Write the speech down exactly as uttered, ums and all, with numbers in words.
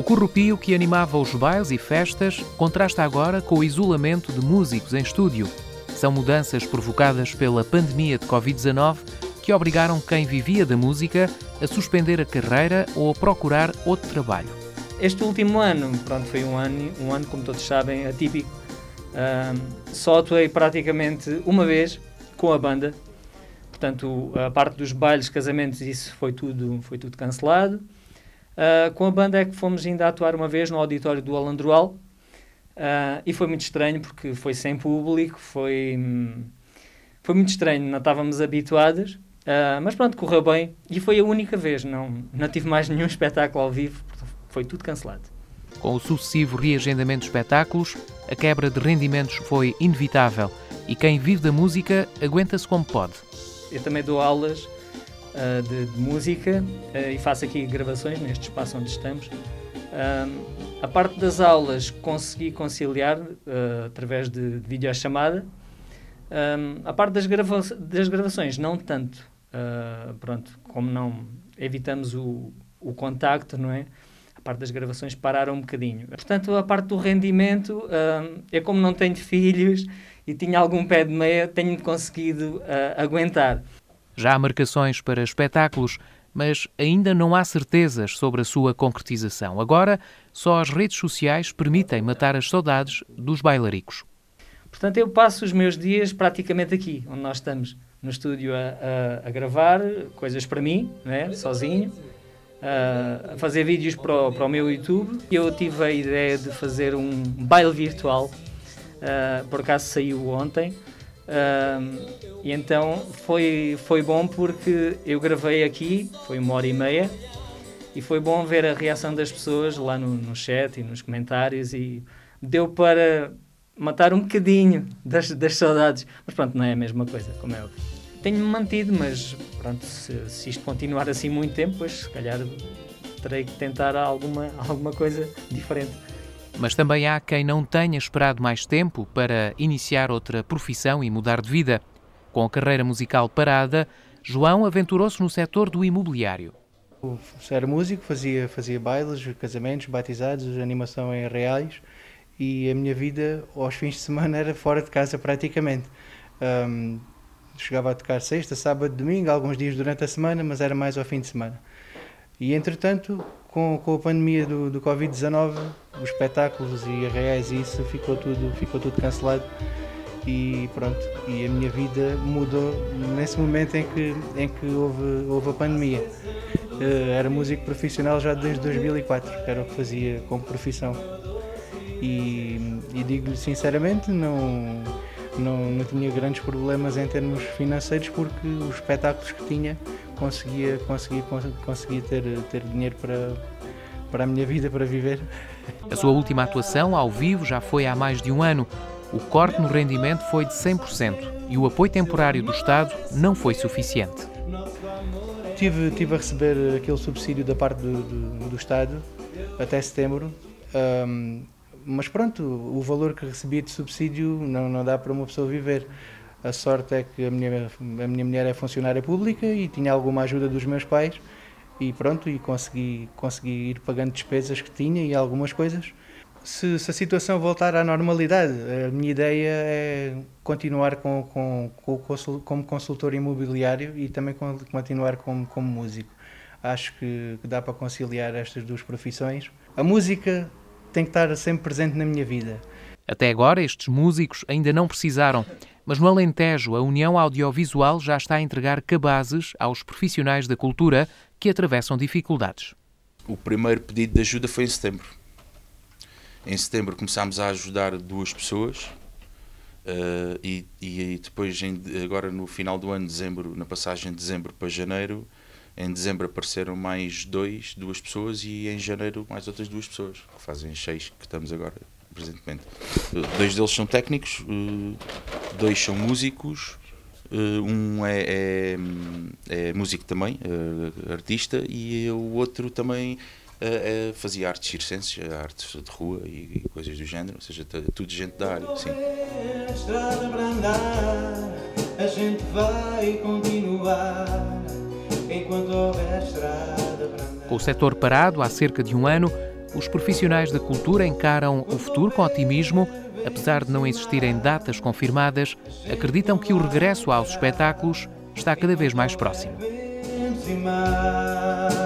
O corrupio que animava os bailes e festas contrasta agora com o isolamento de músicos em estúdio. São mudanças provocadas pela pandemia de covid dezanove que obrigaram quem vivia da música a suspender a carreira ou a procurar outro trabalho. Este último ano, pronto, foi um ano, um ano, como todos sabem, atípico. Uh, só atuei praticamente uma vez com a banda. Portanto, a parte dos bailes, casamentos, isso foi tudo, foi tudo cancelado. Uh, com a banda é que fomos ainda atuar uma vez no auditório do Alandroal. Uh, e foi muito estranho porque foi sem público, foi, hum, foi muito estranho, não estávamos habituados. Uh, mas pronto, correu bem e foi a única vez, não, não tive mais nenhum espetáculo ao vivo, foi tudo cancelado. Com o sucessivo reagendamento de espetáculos, a quebra de rendimentos foi inevitável e quem vive da música aguenta-se como pode. Eu também dou aulas uh, de, de música uh, e faço aqui gravações neste espaço onde estamos. Uh, a parte das aulas consegui conciliar uh, através de, de videochamada. Uh, a parte das, grava das gravações, não tanto. Uh, pronto, como não evitamos o, o contacto, não é? A parte das gravações pararam um bocadinho. Portanto, a parte do rendimento, uh, eu como não tenho filhos e tinha algum pé de meia, tenho conseguido uh, aguentar. Já há marcações para espetáculos, mas ainda não há certezas sobre a sua concretização. Agora, só as redes sociais permitem matar as saudades dos bailaricos. Portanto, eu passo os meus dias praticamente aqui, onde nós estamos, no estúdio a, a, a gravar coisas para mim, né, sozinho, a, a fazer vídeos para o, para o meu YouTube. Eu tive a ideia de fazer um baile virtual, uh, por acaso saiu ontem, uh, e então foi, foi bom porque eu gravei aqui, foi uma hora e meia, e foi bom ver a reação das pessoas lá no, no chat e nos comentários, e deu para matar um bocadinho das, das saudades, mas pronto, não é a mesma coisa, como é óbvio. Tenho-me mantido, mas pronto, se, se isto continuar assim muito tempo, pois se calhar terei que tentar alguma, alguma coisa diferente. Mas também há quem não tenha esperado mais tempo para iniciar outra profissão e mudar de vida. Com a carreira musical parada, João aventurou-se no setor do imobiliário. Eu era músico, fazia, fazia bailes, casamentos, batizados, animação em reais. E a minha vida aos fins de semana era fora de casa praticamente. Um, chegava a tocar sexta, sábado, domingo, alguns dias durante a semana, mas era mais ao fim de semana. E entretanto, com, com a pandemia do, do covid dezanove, os espetáculos e reais e isso ficou tudo, ficou tudo cancelado. E pronto, e a minha vida mudou nesse momento em que, em que houve, houve a pandemia. Uh, era músico profissional já desde dois mil e quatro, que era o que fazia como profissão. E, e digo-lhe sinceramente, não, não, não tinha grandes problemas em termos financeiros porque os espetáculos que tinha conseguia, conseguia, conseguia ter, ter dinheiro para, para a minha vida, para viver. A sua última atuação ao vivo já foi há mais de um ano. O corte no rendimento foi de cem por cento e o apoio temporário do Estado não foi suficiente. Tive, tive a receber aquele subsídio da parte do, do, do Estado até setembro. Um, Mas pronto, o valor que recebi de subsídio não, não dá para uma pessoa viver. A sorte é que a minha, a minha mulher é funcionária pública e tinha alguma ajuda dos meus pais e pronto, e consegui, consegui ir pagando despesas que tinha e algumas coisas. Se, se a situação voltar à normalidade, a minha ideia é continuar com, com, com, como consultor imobiliário e também continuar como, como músico. Acho que, que dá para conciliar estas duas profissões. A música tem que estar sempre presente na minha vida. Até agora, estes músicos ainda não precisaram, mas no Alentejo, a União Audiovisual já está a entregar cabazes aos profissionais da cultura que atravessam dificuldades. O primeiro pedido de ajuda foi em setembro. Em setembro começámos a ajudar duas pessoas uh, e, e depois, em, agora no final do ano, dezembro, na passagem de dezembro para janeiro, em dezembro apareceram mais dois, duas pessoas e em janeiro mais outras duas pessoas, que fazem seis que estamos agora, presentemente. Dois deles são técnicos, dois são músicos, um é, é, é músico também, artista, e o outro também é, é, fazia artes circenses, artes de rua e coisas do género, ou seja, tudo gente da área, sim. A gente vai continuar. Com o setor parado há cerca de um ano, os profissionais da cultura encaram o futuro com otimismo. Apesar de não existirem datas confirmadas, acreditam que o regresso aos espetáculos está cada vez mais próximo.